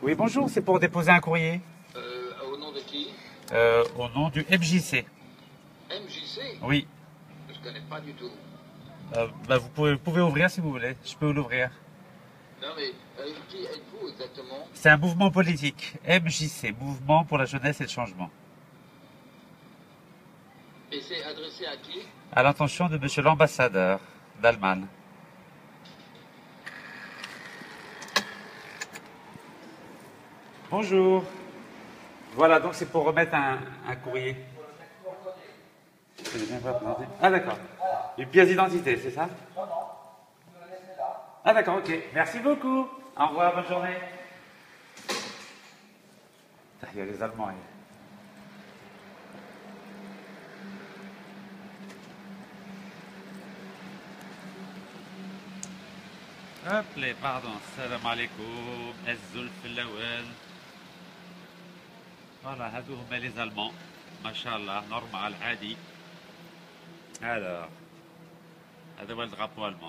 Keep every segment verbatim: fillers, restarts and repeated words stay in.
Oui, bonjour, c'est pour déposer un courrier. Euh, au nom de qui? Euh, au nom du M J C. M J C? Oui. Je connais pas du tout. Euh, bah, vous, pouvez, vous pouvez ouvrir si vous voulez. Je peux l'ouvrir. Non mais, euh, qui êtes-vous exactement? C'est un mouvement politique. M J C, Mouvement pour la jeunesse et le changement. Et c'est adressé à qui? À l'intention de monsieur l'ambassadeur d'Allemagne. Bonjour. Voilà, donc c'est pour remettre un, un courrier. Ah d'accord. Une pièce d'identité, c'est ça? Ah d'accord, ok. Merci beaucoup. Au revoir, bonne journée. Il y a les Allemands. Hop les pardon. Salam alaikum. Azul Filawel. Voilà, هذو هما les Allemands. ما شاء الله, normal, عادي. Alors, هذا هو الدرابو allemand.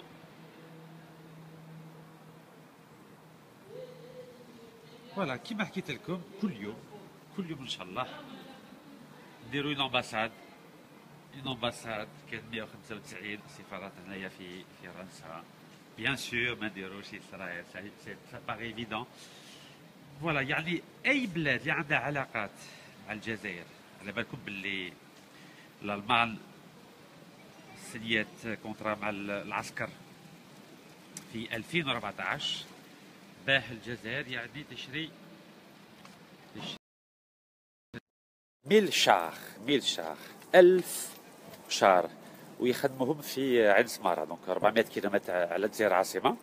فوالا كيما حكيت لكم كل يوم كل يوم ان شاء الله نديروا اون امباساد اون امباساد كاين مية وخمسة وتسعين سفارات هنايا في في فرنسا بيان سور ما نديروش اسرائيل سي باغي ايفيدون. فوالا يعني اي بلاد اللي عندها علاقات مع الجزائر على بالكم باللي الالمان سنيات كونترا مع العسكر في ألفين وأربعطاش باه الجزائر يعني تشري ميل شار ميل شار ألف شار ويخدموهم في عين سمارة دونك أربعمائة كيلومتر على الجزائر العاصمة.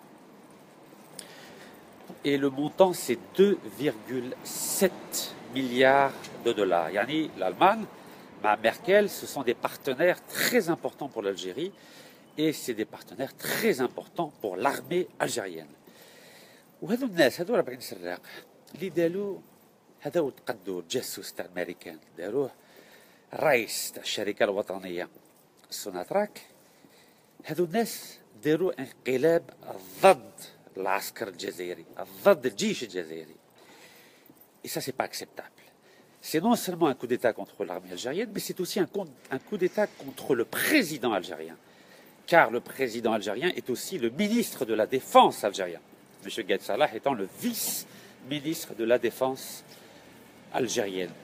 Et le montant c'est deux virgule sept milliards de dollars. يعني l'Allemagne مع Merkel ce sont des partenaires très importants pour l'Algérie et c'est des partenaires très importants pour l'armée algérienne. وهذو الناس هذو أربعين سراق اللي داروا هذا هو تقدوا جاسوس تاع الامريكان داروه الرئيس تاع الشركه الوطنيه سوناتراك. هذو الناس داروا انقلاب ضد العسكر الجزائري ضد الجيش الجزائري. Et ça c'est pas acceptable. C'est non seulement un coup d'état contre l'armée algérienne, mais c'est aussi un, un coup d'état contre le président algérien. Car le président algérien est aussi le ministre de la Défense algérien. M. Gaïd Salah étant le vice-ministre de la Défense algérienne.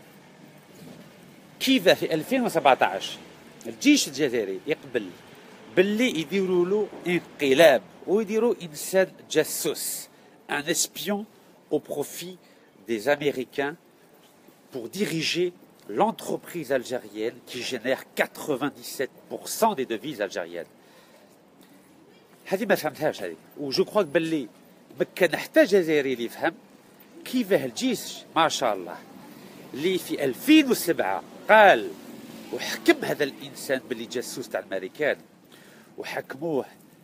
كيف في ألفين وسبعطاش الجيش الجزائري يقبل باللي يديروا له انقلاب ويديروا انسان جاسوس un espion au profit des Américains pour diriger l'entreprise algérienne qui génère quatre-vingt-dix-sept pour cent des devises algériennes. هذه ما فهمتهاش هذه وجو كروك باللي ما كان حتى جزائري اللي يفهم كيفاه الجيش ما شاء الله اللي في ألفين وسبعة قال وحكم هذا الانسان باللي جاسوس تاع الامريكان وحكموه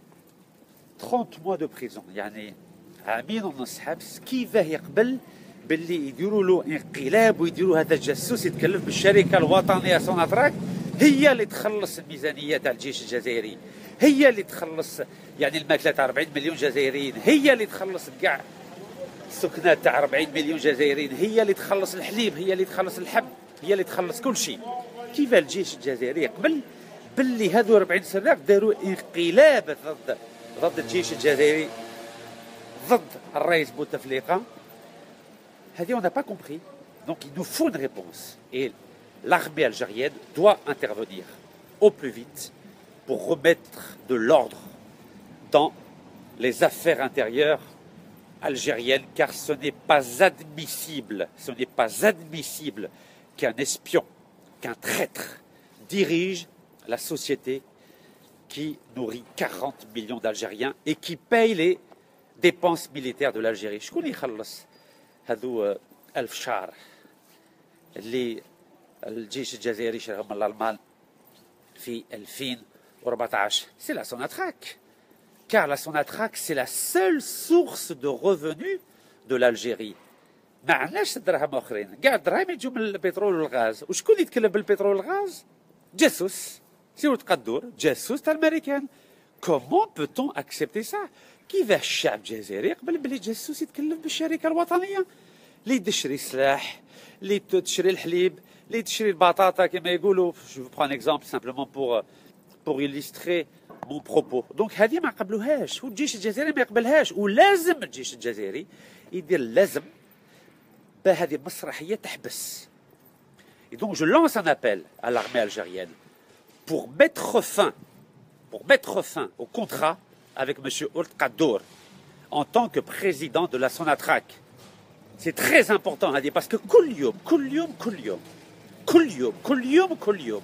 ثلاثين موا دو بريزون يعني عامين ونص حبس. كيفاه يقبل باللي يديروا له انقلاب ويديروا هذا الجاسوس يتكلف بالشركه الوطنيه سوناتراك هي اللي تخلص الميزانيه تاع الجيش الجزائري هي اللي تخلص يعني الماكله تاع أربعين مليون جزائريين هي اللي تخلص كاع السكنات تاع أربعين مليون جزائريين هي اللي تخلص الحليب هي اللي تخلص الحب هي اللي تخلص كل شيء. كيف الجيش الجزائري قبل باللي هذو أربعين سراق داروا انقلاب ضد ضد الجيش الجزائري ضد الرئيس بوتفليقه. هذه on n'a pas compris. Donc il nous faut une réponse et l'armée algérienne doit intervenir au plus vite pour remettre de l'ordre dans les affaires intérieures algériennes, car ce n'est pas admissible, ce n'est pas admissible qu'un espion, qu'un traître dirige la société qui nourrit quarante millions d'Algériens et qui paye les dépenses militaires de l'Algérie. شكون يخلص هذو ألف شهر اللي الجيش الجزائري شراهم من الألمان في ألفين وأربعطاش؟ C'est la Sonatrach. Car la Sonatrach, c'est la seule source de revenus de l'Algérie. ما عندناش دراهم اخرين، كاع الدراهم يجوا من البترول والغاز، وشكون يتكلم بالبترول والغاز؟ جاسوس، سيروا تقدور، جاسوس تاع الامريكان. كومون بوتون اكسبتي سا؟ كيفاه الشعب الجزائري يقبل بلي جاسوس يتكلم بالشركه الوطنيه؟ اللي تشري سلاح، اللي تشري الحليب، اللي تشري البطاطا كما يقولوا. جو برون اكزومبل سامبلومون بور بور يليستري مون بروبو. دونك هذه ما قبلوهاش، والجيش الجزائري ما يقبلهاش، ولازم الجيش الجزائري يدير لازم باه هذه المسرحيه تحبس. Et donc je lance un appel à l'armée algérienne pour mettre fin, pour mettre fin au contrat avec M. Ould Qaddour en tant que président de la Sonatrach. C'est très important à dire parce que كل يوم كل يوم كل يوم كل يوم كل يوم كل يوم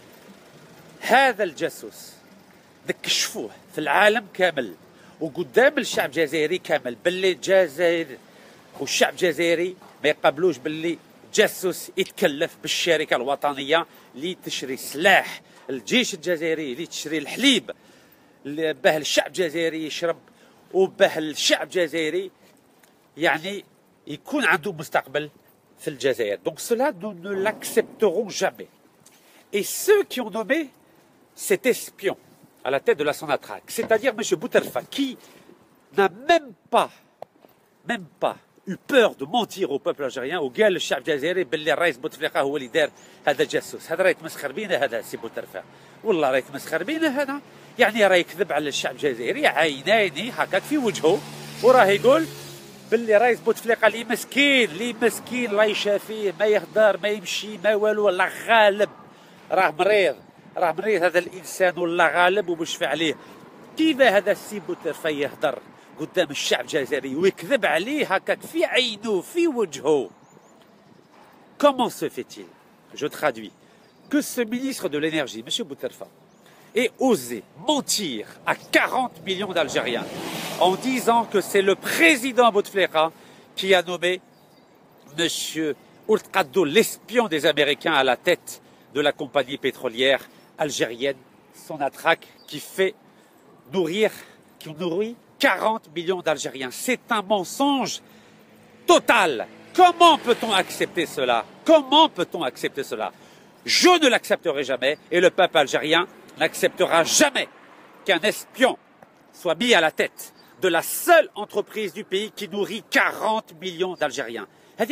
هذا الجاسوس نكشفوه في العالم كامل وقدام الشعب الجزائري كامل باللي الجزائر والشعب الجزائري ما يقبلوش باللي جاسوس يتكلف بالشركه الوطنيه اللي تشري سلاح الجيش الجزائري، اللي تشري الحليب باه الشعب الجزائري يشرب وباه الشعب الجزائري يعني يكون عنده مستقبل في الجزائر. Donc cela nous ne l'accepterons jamais. Et ceux qui ont nommé cet espion à la tête de la Sonatrach, c'est-à-dire M. Boutelfa, qui n'a même pas, même pas eu peur de mentir au peuple algérien وقال للشعب الجزائري باللي الرئيس بوتفليقه هو اللي دار هذا الجاسوس. هذا راه يتمسخر بينا هذا سي بوتلفا، والله راه يتمسخر بينا هذا، يعني راه يكذب على الشعب الجزائري عينيني هكاك في وجهه، وراه يقول باللي رئيس بوتفليقه اللي مسكين اللي مسكين الله يشافيه ما يهدر ما يمشي ما والو، والله غالب راه مريض راه مريض هذا الانسان والله غالب وبشفى عليه. كيف هذا السي بوتلفا يهدر قدام الشعب الجزائري ويكذب عليه هكاك في عينه في وجهه؟ Comment se fait-il, je traduis, que ce ministre de l'énergie, M. Boutelfa, ait osé mentir à quarante millions d'Algériens en disant que c'est le président Bouteflika qui a nommé M. Ould Qaddour, l'espion des Américains, à la tête de la compagnie pétrolière algérienne Sonatrach, qui fait nourrir, qui nourrit quarante millions d'Algériens. C'est un mensonge total. Comment peut-on accepter cela? Comment peut-on accepter cela? Je ne l'accepterai jamais et le peuple algérien n'acceptera jamais qu'un espion soit mis à la tête de la seule entreprise du pays qui nourrit quarante millions d'Algériens.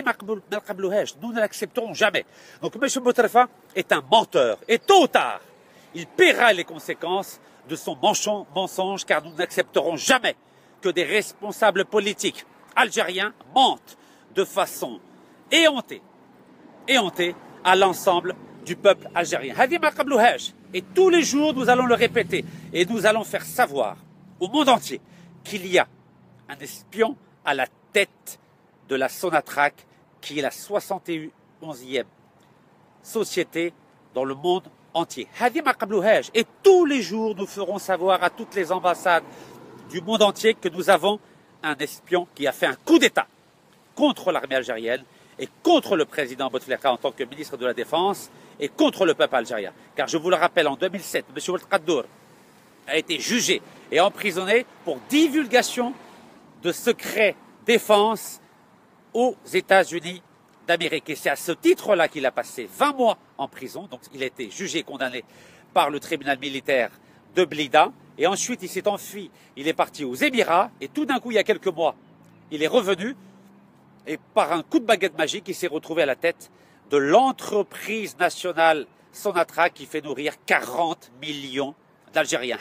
Nous ne l'accepterons jamais. Donc M. Boutelfa est un menteur et tôt ou tard, il paiera les conséquences de son mensonge, car nous n'accepterons jamais que des responsables politiques algériens mentent de façon éhontée, éhontée à l'ensemble du peuple algérien. Et tous les jours, nous allons le répéter et nous allons faire savoir au monde entier qu'il y a un espion à la tête de la Sonatrach, qui est la soixante et onzième société dans le monde entier. Et tous les jours, nous ferons savoir à toutes les ambassades du monde entier que nous avons un espion qui a fait un coup d'État contre l'armée algérienne et contre le président Bouteflika en tant que ministre de la Défense et contre le peuple algérien. Car je vous le rappelle, en deux mille sept, M. Ould Qaddour a été jugé et emprisonné pour divulgation de secrets défense aux États-Unis d'Amérique. Et c'est à ce titre-là qu'il a passé vingt mois en prison. Donc il a été jugé et condamné par le tribunal militaire de Blida. Et ensuite il s'est enfui. Il est parti aux Émirats. Et tout d'un coup, il y a quelques mois, il est revenu. Et par un coup de baguette magique, il s'est retrouvé à la tête de l'entreprise nationale Sonatrach qui fait nourrir quarante millions d'Algériens.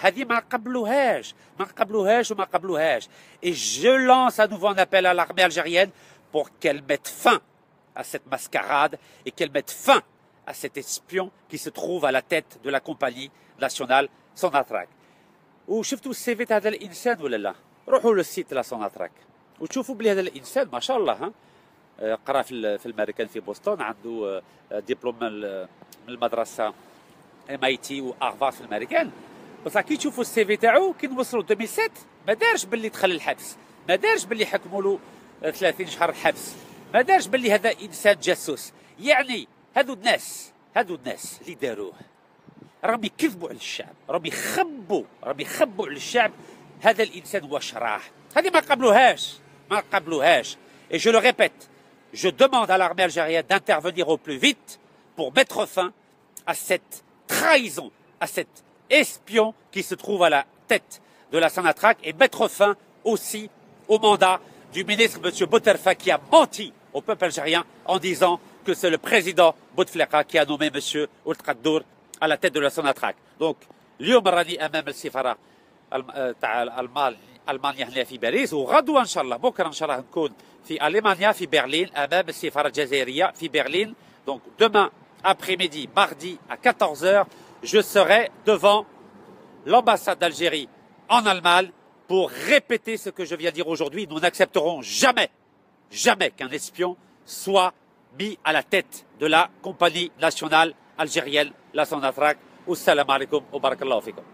Et je lance à nouveau un appel à l'armée algérienne pour qu'elle mette fin à cette mascarade et qu'elle mette fin à cet espion qui se trouve à la tête de la compagnie nationale Sonatrach. وشفتوا السي في تاع هذا الانسان ولا لا؟ روحوا للسيت تاع سوناتراك وتشوفوا بلي هذا الانسان ما شاء الله ها قرا في في الامريكان في بوسطن، عنده دبلوم من المدرسه ام اي تي وارفارد في الامريكان. بصح كي تشوفوا السي في تاعو كي نوصلوا ألفين وسبعة ما دارش باللي دخل الحبس، ما دارش باللي حكموا له ثلاثين شهر حبس، ما دارش باللي هذا انسان جاسوس. يعني هذو الناس هذو الناس اللي داروه راهم يكذبوا على الشعب، راهم يخبوا راهم يخبوا على الشعب هذا الانسان واش راه. هذه ما قبلوهاش ما قبلوهاش. Et je le répète, je demande à l'armée algérienne d'intervenir au plus vite pour mettre fin à cette trahison, à cet espion qui se trouve à la tête de la Sonatrach et mettre fin aussi au mandat du ministre M. Boutelfa qui a menti au peuple algérien en disant que c'est le président Bouteflika qui a nommé M. Ould Qaddour à la tête de la Sonatrach. Donc, اليوم راني امام السفاره تاع المانيا هنا في باريس، وغدوه ان شاء الله بكره ان شاء الله نكون في المانيا في برلين امام السفاره الجزائريه في برلين. Donc demain après-midi, mardi à quatorze heures, je serai devant l'ambassade d'Algérie en Allemagne pour répéter ce que je viens de dire aujourd'hui. Nous n'accepterons jamais, jamais qu'un espion soit mis à la tête de la compagnie nationale algérienne, la Sonatrach. Assalamu alaikum wa barakallahu fikum.